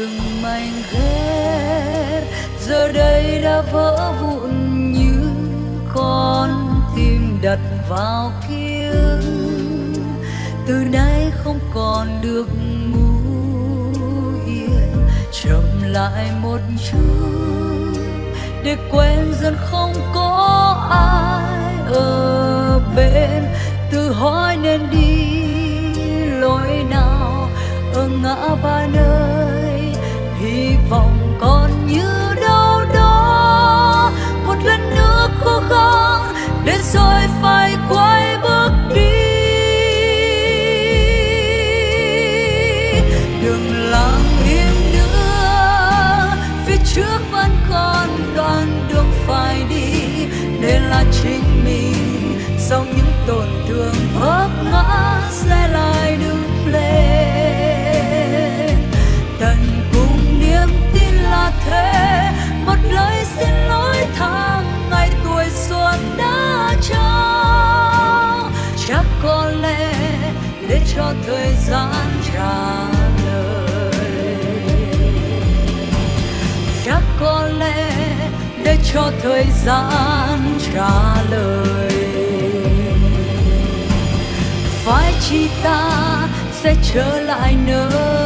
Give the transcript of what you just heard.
từng mảnh ghép giờ đây đã vỡ vụn như con tim đặt vào kiếng. Từ nay không còn được ngủ yên, chậm lại một chút để quen dần không có ai ở bên. Tự hỏi nên đi lối nào ở ngã ba nơi, hy vọng còn như đâu đó. Một lần nữa cố gắng để rồi phải quay bước đi. Đừng lặng im nữa, phía trước vẫn còn đoạn đường phải đi. Để là chính mình sau những tổn thương vấp ngã sẽ lại đứng lên. Tận cùng niềm tin là thế, một lời xin lỗi tháng ngày tuổi xuân đã trao. Chắc có lẽ để cho thời gian trả lời, chắc có lẽ để cho thời gian trả lời. Phải chi ta sẽ trở lại nơi